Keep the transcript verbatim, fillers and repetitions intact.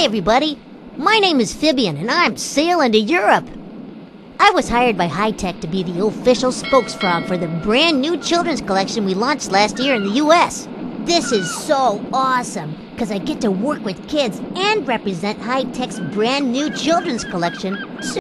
everybody, my name is Phibian and I'm sailing to Europe. I was hired by Hi-Tec to be the official spokesfrog for the brand new children's collection we launched last year in the U S This is so awesome, because I get to work with kids and represent Hi-Tec's brand new children's collection